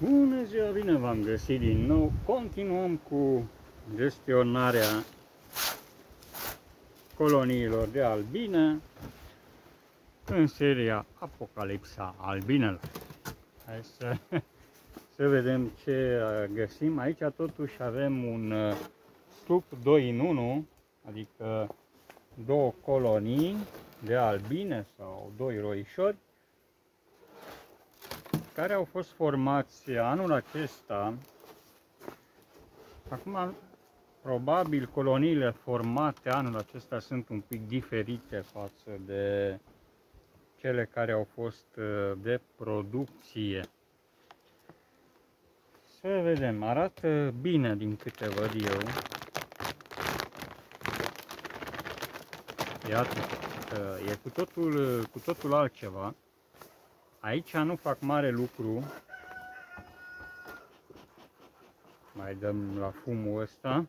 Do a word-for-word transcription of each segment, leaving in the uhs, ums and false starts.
Bună ziua, bine v-am găsit din nou. Continuăm cu gestionarea coloniilor de albine în seria Apocalipsa albinelor. Hai să, să vedem ce găsim. Aici totuși avem un stup doi în unu, adică două colonii de albine sau doi roișori care au fost formați anul acesta. Acum, probabil coloniile formate anul acesta sunt un pic diferite față de cele care au fost de producție. Să vedem, arată bine din câte văd eu. Iată, e cu totul, cu totul altceva. Aici nu fac mare lucru. Mai dăm la fumul ăsta.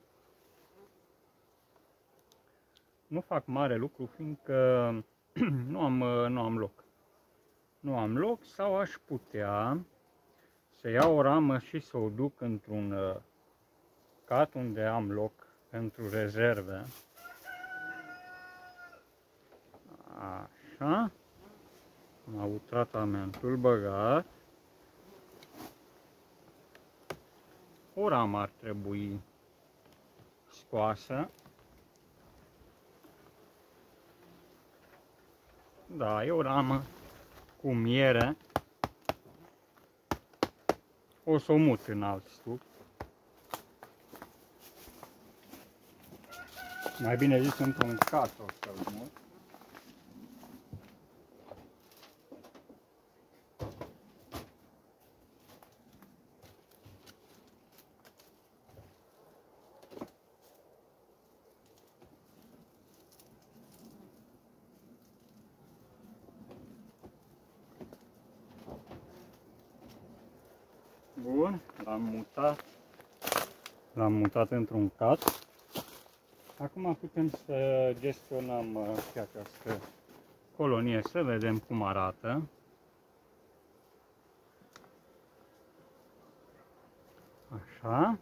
Nu fac mare lucru fiindcă nu am, nu am loc. Nu am loc sau aș putea să iau o ramă și să o duc într-un cat unde am loc pentru rezerve. Așa. Am avut tratamentul băgat. O ramă ar trebui scoasă. Da, e o ramă cu miere. O să o mut în alt stup. Mai bine zis, într-un cat o să-l mut. Bun, l-am mutat, l-am mutat într-un cat. Acum putem să gestionăm și această colonie, să vedem cum arată. Așa.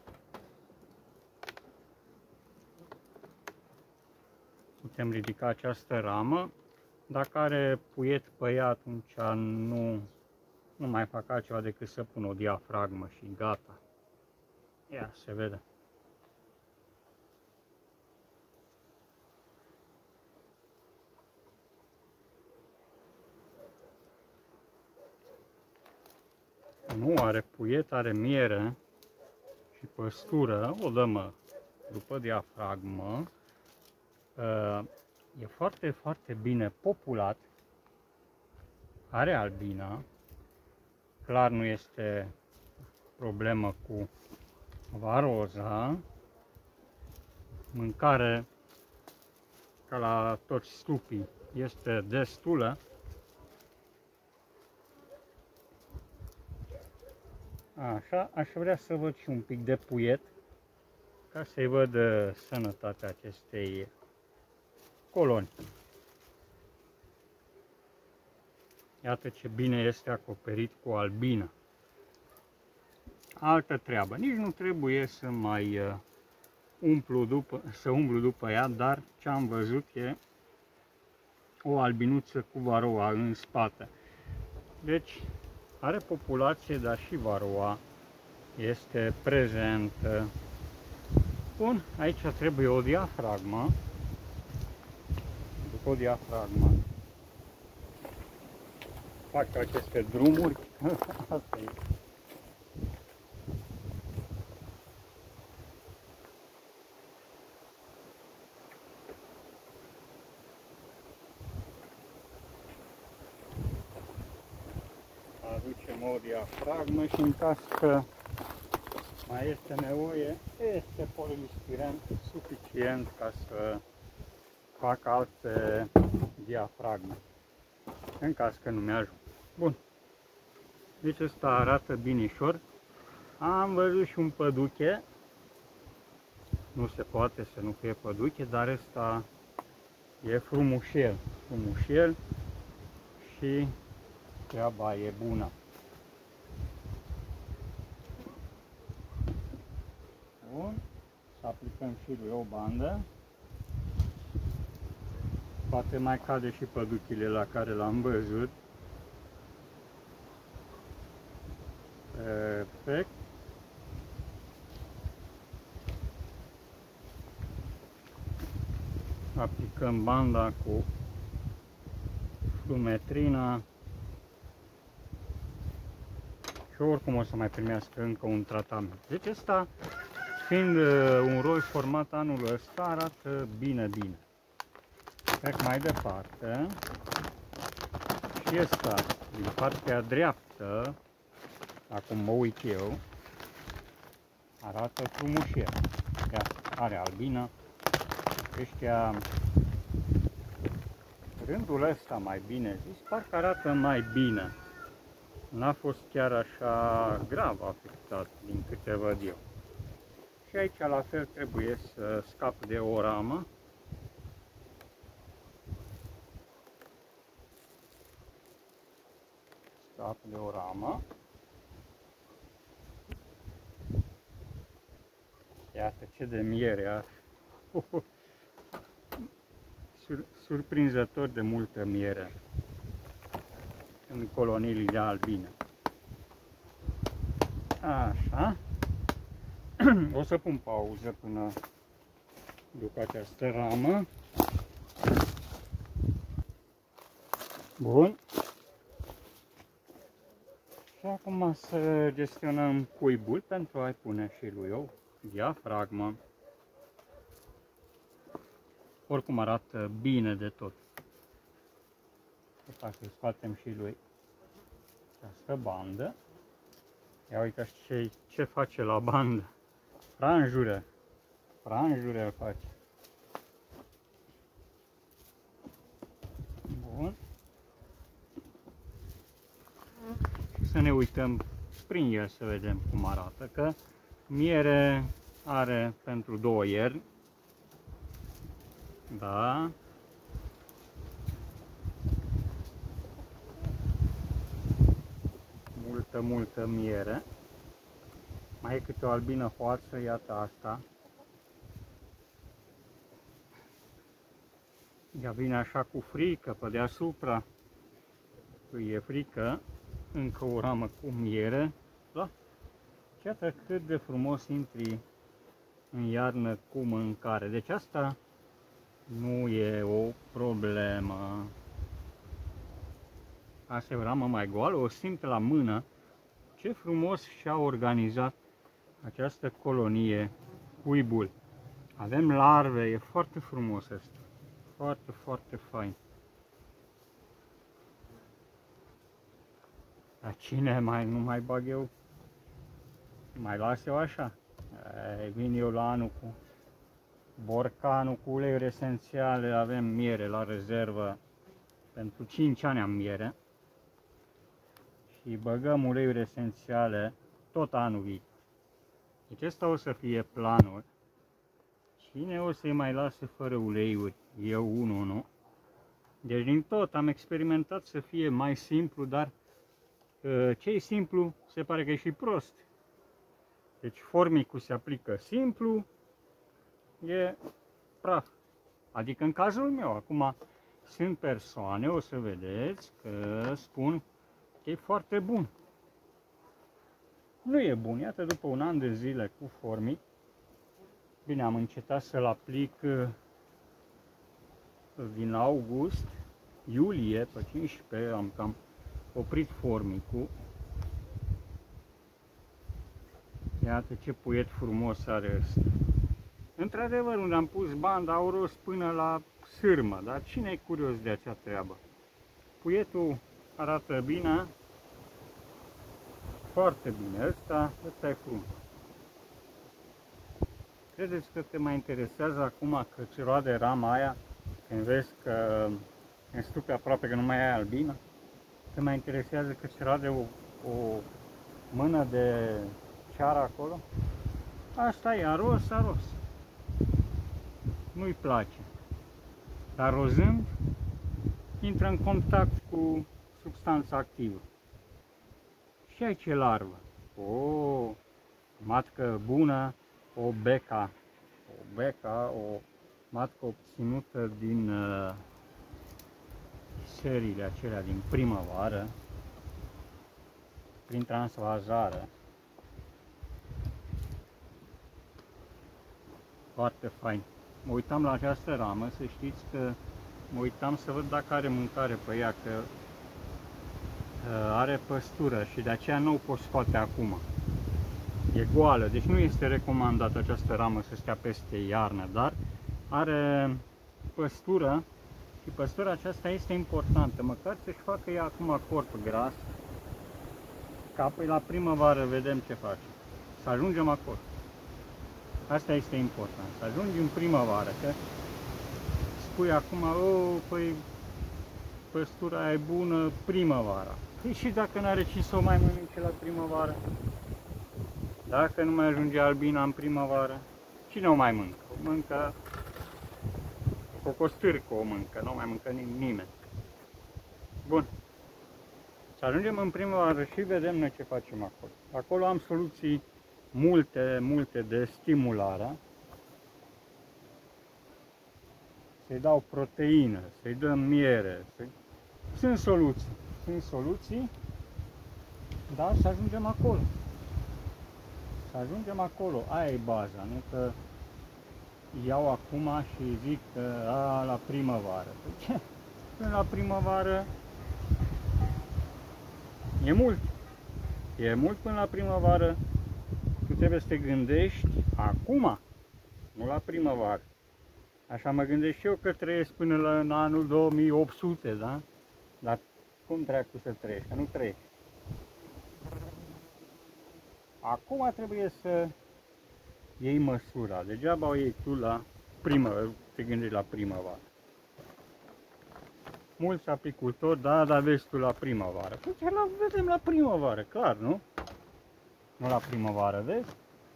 Putem ridica această ramă. Dacă are puiet pe ea, atunci nu... Nu mai fac altceva decât să pun o diafragmă și gata. Ia, se vede. Nu are puiet, are miere și păstură. O dăm după diafragmă. E foarte, foarte bine populat. Are albina. Clar nu este problemă cu varoza. Mâncare, ca la toți stupii, este destulă. Așa, aș vrea să văd și un pic de puiet, ca să-i văd sănătatea acestei colonii. Iată ce bine este acoperit cu albină. Altă treabă. Nici nu trebuie să mai umplu după, să umblu după ea, dar ce am văzut e o albinuță cu varoa în spate. Deci are populație, dar și varoa este prezentă. Bun, aici trebuie o diafragmă. După o diafragmă fac aceste drumuri. Asta e. Aducem o diafragmă și în caz că mai este nevoie, este polistiren suficient ca să fac alte diafragme, în caz că nu mi-ajung. Bun. Deci ăsta arată binișor. Am văzut și un păduche. Nu se poate să nu fie păduche, dar ăsta e frumușel. Frumușel și treaba e bună. facem și lui o bandă. Poate mai cade și păduchile la care l-am văzut. Perfect. Aplicăm banda cu flumetrina și oricum o să mai primească încă un tratament. Deci ăsta, fiind un roi format anul ăsta, arată bine, bine. Trec mai departe și ăsta, din partea dreaptă, acum mă uit eu, arată frumușier. Ea are albină. Ăștia, rândul ăsta, mai bine zis, parcă arată mai bine. N-a fost chiar așa grav afectat, din câte văd eu. Și aici, la fel, trebuie să scap de o ramă. Scap de o ramă. Iată ce de miere are. Sur, surprinzător de multă miere în coloniile albine. Așa. O să pun pauză până duc această ramă. Bun. Și acum să gestionăm cuibul pentru a-i pune și lui o diafragmă. Oricum arată bine de tot. Ca să scoatem și lui această bandă. Ia uitați ce, ce face la bandă. Franjură. Franjură face. Bun. Și să ne uităm prin el să vedem cum arată. Că miere are pentru două ierni. Da. Multă, multă miere. Mai e câte o albină hoață, iată asta. Ea vine așa cu frică pe deasupra. Îi e frică. Încă o ramă cu miere. Da? Iată cât de frumos intri în iarnă cu mâncare. Deci asta nu e o problemă. Asta e o ramă mai goală, o simte la mână. Ce frumos și-a organizat această colonie cuibul. Avem larve, e foarte frumos asta. Foarte, foarte fain. Dar cine mai, nu mai bag eu? Mai las eu așa? E, vin eu la anul cu borcanul, cu uleiuri esențiale, avem miere la rezervă. Pentru cinci ani am miere. Și băgăm uleiuri esențiale tot anul viitor. Deci ăsta o să fie planul. Cine o să-i mai lase fără uleiuri? Eu unul, nu? Deci din tot am experimentat să fie mai simplu, dar ce-i simplu se pare că e și prost. Deci formicul se aplică simplu, e praf. Adică în cazul meu, acum sunt persoane, o să vedeți, că spun că e foarte bun. Nu e bun, iată, după un an de zile cu formic, bine, am încetat să-l aplic din august, iulie, pe cincisprezece, am cam oprit formicul. Iată ce puiet frumos are ăsta. Într-adevăr, unde am pus banda, au rost până la sârmă, dar cine e curios de acea treabă? Puietul arată bine, foarte bine, ăsta, ăsta e frumos. Credeți că te mai interesează acum că ți roade rama aia, când vezi că în stupe aproape că nu mai ai albină? Te mai interesează că ți roade o, o mână de ceară acolo? Asta e, aros, aros. Nu-i place. Dar rozând, intră în contact cu substanța activă. Și aici e larvă. O matcă bună, o beca, Beca, o matcă obținută din uh, seriile acelea din primăvară, prin transvazare. Foarte fain. Mă uitam la această ramă, să știți că mă uitam să văd dacă are mâncare pe ea, că uh, are păstură și de aceea nu o pot scoate acum. E goală, deci nu este recomandat această ramă să stea peste iarnă, dar are păstură și păstura aceasta este importantă, măcar să-și facă ea acum corp gras, ca apoi la primăvară vedem ce face. Să ajungem acolo. Asta este important, să ajungi în primăvară, că spui acum, oh, păi păstura e bună primăvara. Păi și dacă n-are cine să o mai mănânce la primăvară? Dacă nu mai ajunge albina în primăvară, cine o mai mâncă? O mâncă cocostârcă, o mâncă, nu o mai mâncă nimeni. Bun. Să ajungem în primăvară și vedem noi ce facem acolo. Acolo am soluții multe, multe de stimulare. Să-i dau proteină, să-i dăm miere. Să sunt soluții. Sunt soluții, dar să ajungem acolo. Să ajungem acolo. Aia e baza, nu că iau acum și zic că a, la primăvară. Păi ce? Până la primăvară e mult. E mult până la primăvară. Tu trebuie să te gândești acum, nu la primăvară. Așa mă gândesc și eu că trăiesc până la în anul două mii opt sute, da? Dar cum dracu să trăiești? Că nu trăiești. Acum trebuie să iei măsura. Degeaba o iei tu la primăvară, te gândești la primăvară. Mulți apicultori, da, dar vezi tu la primăvară. Păi ce la vedem la primăvară, clar, nu? Nu la primăvară, vezi?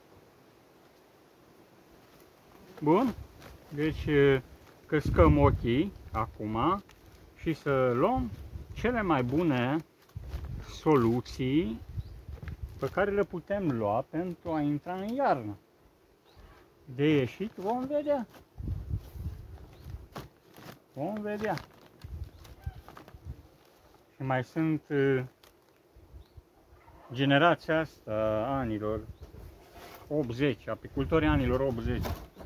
Bun. Deci căscăm ochii acum și să luăm cele mai bune soluții pe care le putem lua pentru a intra în iarnă. De ieșit vom vedea. Vom vedea. Și mai sunt generația asta anilor optzeci, apicultorii anilor optzeci,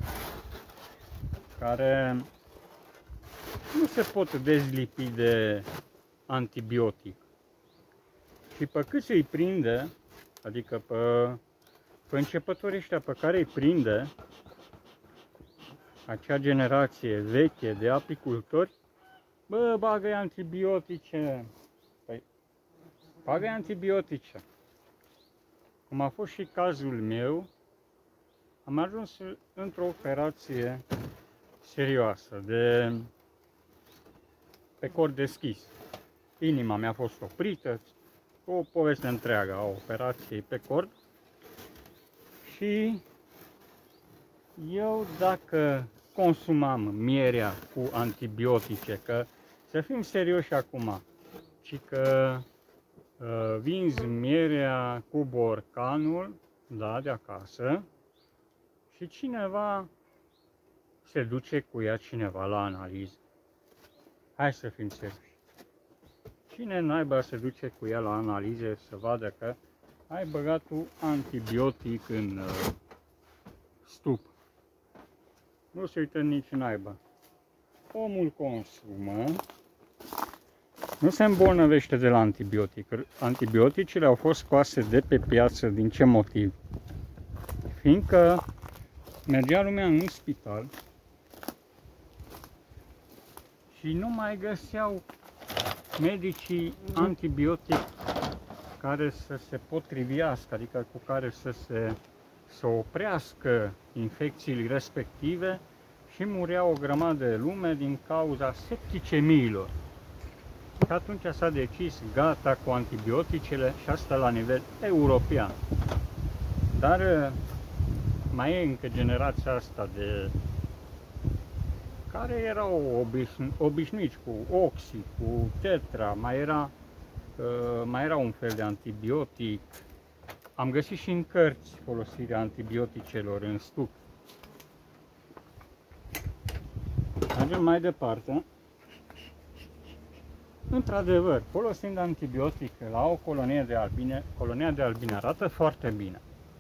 care nu se pot dezlipi de antibiotic. Și pe cât îi prinde, adică pe, pe începătorii ăștia pe care îi prinde acea generație veche de apicultori, bă, bagă-i antibiotice. Păi, bagă-i antibiotice. Cum a fost și cazul meu, am ajuns într-o operație serioasă de pe cord deschis. Inima mi-a fost oprită, o poveste întreagă a operației pe cord. Și eu, dacă consumam mierea cu antibiotice, că să fim serioși acum, ci că uh, vinzi mierea cu borcanul, da, de acasă, și cineva se duce cu ea cineva la analiză. Hai să fim serioși. Cine naiba se duce cu ea la analize să vadă că ai băgat tu antibiotic în uh, stup? Nu se uită nici naiba. Omul consumă, nu se îmbolnăvește de la antibiotic. Antibioticele au fost scoase de pe piață. Din ce motiv? Fiindcă mergea lumea în spital și nu mai găseau medicii antibiotic care să se potrivească, adică cu care să se să oprească infecțiile respective, și murea o grămadă de lume din cauza septicemiilor. Și atunci s-a decis gata cu antibioticele, și asta la nivel european. Dar mai e încă generația asta de care erau obișnu obișnuiți cu oxi, cu tetra, mai era, uh, mai era un fel de antibiotic. Am găsit și în cărți folosirea antibioticelor în stup. Mergem mai departe. Într-adevăr, folosind antibiotic la o colonie de albine, colonia de albine arată foarte bine.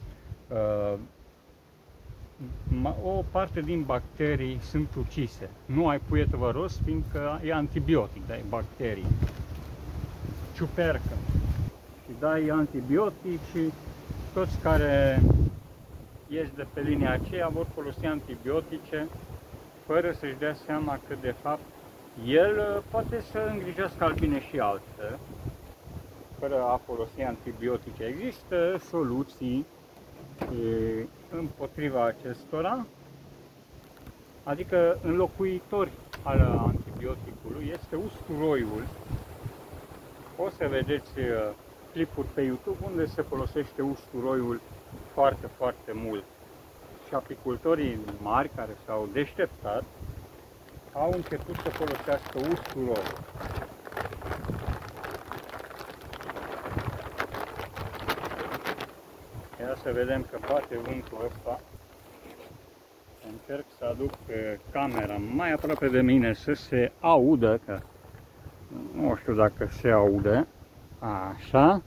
O parte din bacterii sunt ucise. Nu ai puiet văros, fiindcă e antibiotic, dai bacterii. Ciupercă. Și dai antibiotic și toți care ies de pe linia aceea vor folosi antibiotice fără să-și dea seama că de fapt el poate să îngrijească albine și altfel, fără a folosi antibiotice. Există soluții împotriva acestora, adică înlocuitori al antibioticului este usturoiul. O să vedeți clipuri pe YouTube unde se folosește usturoiul foarte, foarte mult. Și apicultorii mari care s-au deșteptat au început să folosească usturoiul. Ia să vedem că bate vântul ăsta. Încerc să aduc camera mai aproape de mine să se audă, că nu știu dacă se aude. Așa.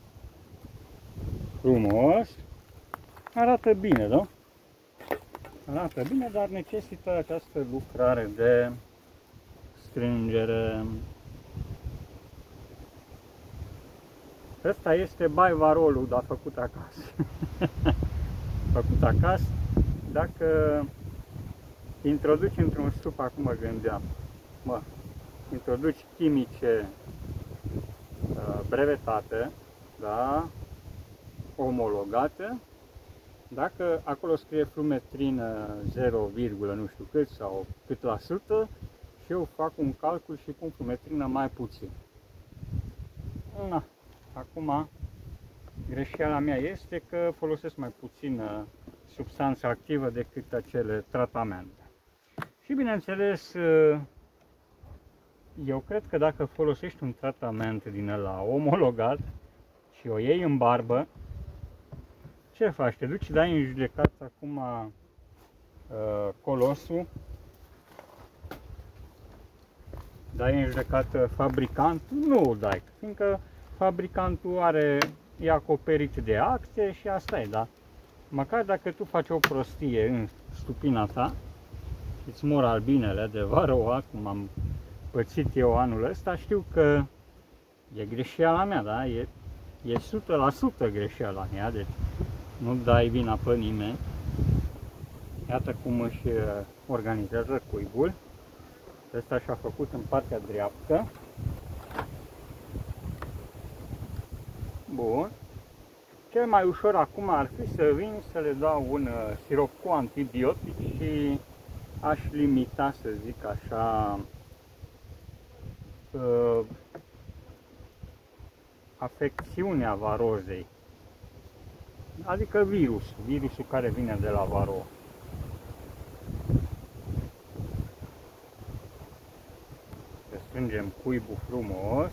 Frumos. Arată bine, da? Arată bine, dar necesită această lucrare de strângere. Ăsta este baivarolul, dar făcut acasă. Făcut acasă. Dacă introduci într-un sup, acum mă gândeam, mă, introduci chimice uh, brevetate, da, omologate, dacă acolo scrie flumetrin zero, nu știu cât sau cât la sută, și eu fac un calcul și pun flumetrină mai puțin. Na. Acum, greșeala mea este că folosesc mai puțină substanță activă decât acele tratamente. Și bineînțeles, eu cred că dacă folosești un tratament din ăla omologat și o iei în barbă, ce faci? Te duci și dai în judecată acum colosul, dai în judecată fabricantul? Nu îl dai, fiindcă fabricantul are, e acoperit de acte și asta e, da? Măcar dacă tu faci o prostie în stupina ta și îți mor albinele de varroa, cum am pățit eu anul ăsta, știu că e greșeala mea, da? E, e o sută la sută greșeala mea, deci nu dai vina pe nimeni. Iată cum își organizează cuibul. Ăsta și-a făcut în partea dreaptă. Bun. Cel mai ușor acum ar fi să vin să le dau un uh, sirop cu antibiotic și aș limita, să zic așa, uh, afecțiunea varozei. Adică virusul, virusul care vine de la varroa. Restrângem cuibul frumos.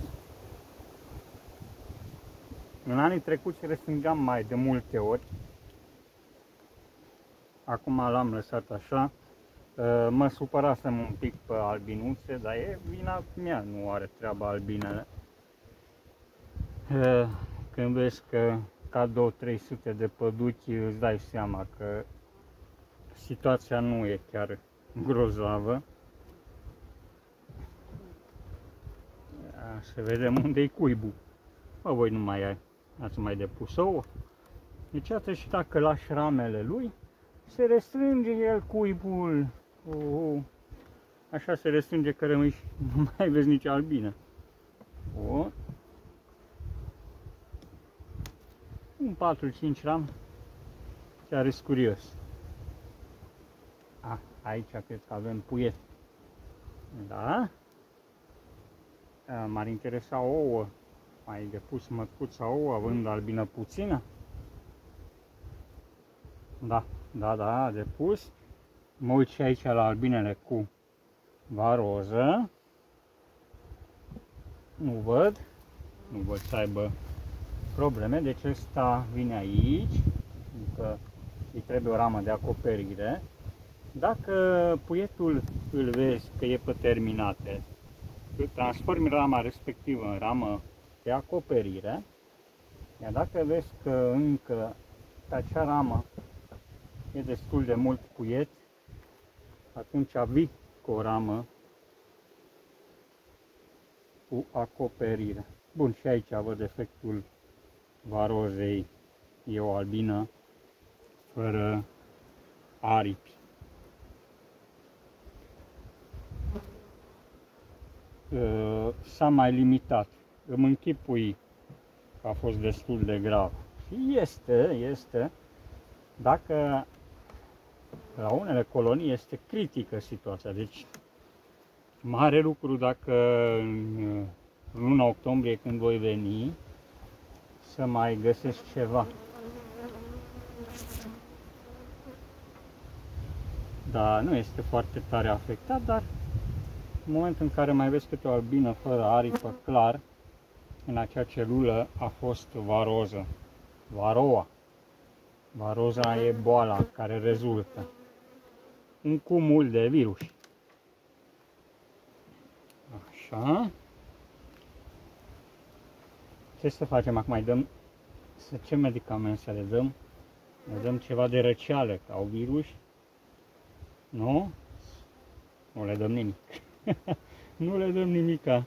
În anii trecuți restrângeam mai de multe ori. Acum l-am lăsat așa. Mă supărasem un pic pe albinuțe, dar e vina mea, nu are treaba albinele. Când vezi că ca două trei sute de păduchi, îți dai seama că situația nu e chiar grozavă. Să vedem unde-i cuibul. Bă, voi nu mai ai. Ați mai depus ouă. Deci iată, și dacă lași ramele lui, se restrânge el cuibul. Oh, așa se restrânge că rămâi și nu mai vezi nici albină. Oh. Un patru cinci ram. Chiar e curios. Ah, aici cred că avem puiet. Da? M-ar interesa ouă. Mai depus măcuța ouă, având albină puțină? Da, da, da, depus. Mă uit și aici la albinele cu varoză. Nu văd. Nu văd să aibă probleme. Deci ăsta vine aici. Că îi trebuie o ramă de acoperire. Dacă puietul îl vezi că e pe terminate, transformi rama respectivă în ramă de acoperire, iar dacă vezi că încă pe acea ramă e destul de mult puiet, atunci vii cu o ramă cu acoperire. Bun, și aici văd efectul varozei, e o albină fără aripi. S-a mai limitat. Îmi închipui că a fost destul de grav. Și este, este, dacă la unele colonii este critică situația. Deci, mare lucru dacă în luna octombrie, când voi veni, să mai găsesc ceva. Dar nu este foarte tare afectat, dar în momentul în care mai vezi câte o albină fără aripă, clar, în acea celulă a fost varoză. Varoa. Varoza e boala care rezultă. Un cumul de virus. Așa. Ce să facem acum? Mai dăm, să ce medicament să le dăm? Le dăm ceva de răceală, că au virus. Nu? Nu le dăm nimic. Nu le dăm nimica.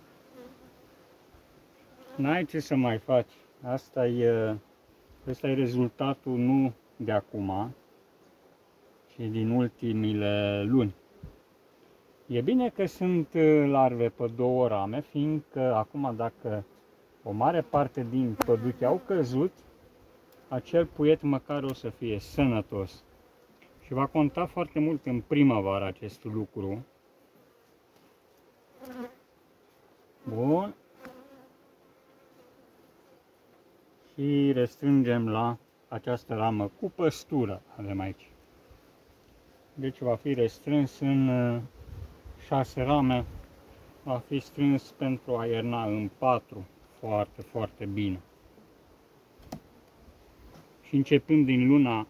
N-ai ce să mai faci. Asta e, asta e rezultatul nu de acum, ci din ultimile luni. E bine că sunt larve pe două rame, fiindcă acum dacă o mare parte din păduchi au căzut, acel puiet măcar o să fie sănătos. Și va conta foarte mult în primăvară acest lucru. Bun. Și restrângem la această ramă cu păstură, avem aici. Deci va fi restrâns în șase rame, va fi strâns pentru a ierna în patru, foarte, foarte bine. Și începând din luna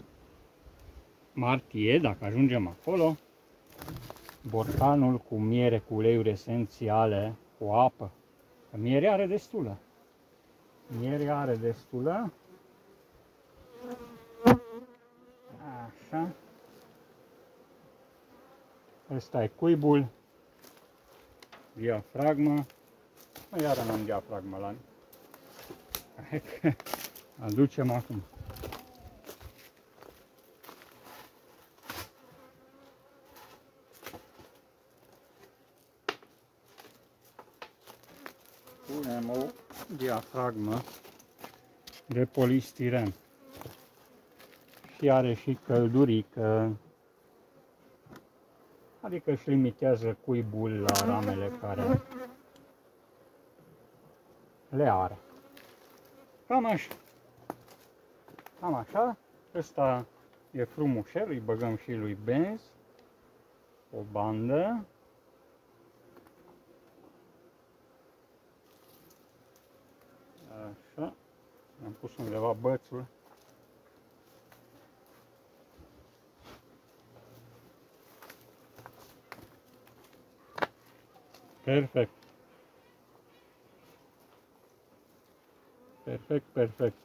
martie, dacă ajungem acolo, borcanul cu miere, cu uleiuri esențiale, cu apă. Că miere are destulă. Miere are destulă. Așa. Ăsta e cuibul. Diafragma. Iară n-am diafragma la Hai că aducem acum. Punem o diafragmă de polistiren și are și căldurică, adică își limitează cuibul la ramele care le are. Cam așa. Cam așa. Ăsta e frumușel, îi băgăm și lui benz, o bandă. Așa. Am pus undeva bățul. Perfect. Perfect, perfect.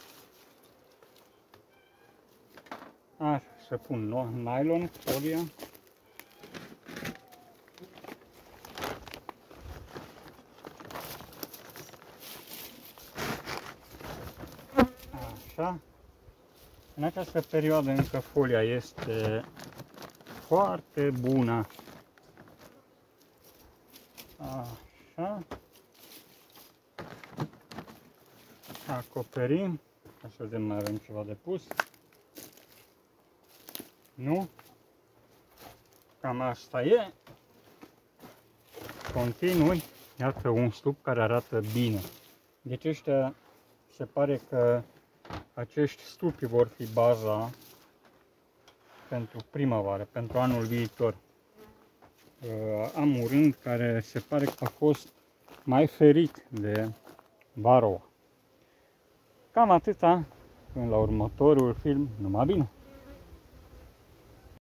Așa, să pun nylon, folia. Așa. În această perioadă încă folia este foarte bună. Așa. Acoperim. Ca să vedem, mai avem ceva de pus. Nu? Cam asta e. Continui. Iată un stup care arată bine. Deci ăștia, se pare că acești stupi vor fi baza pentru primăvară, pentru anul viitor. Am un rând care se pare că a fost mai ferit de varoa. Cam atâta, până la următorul film, numai bine!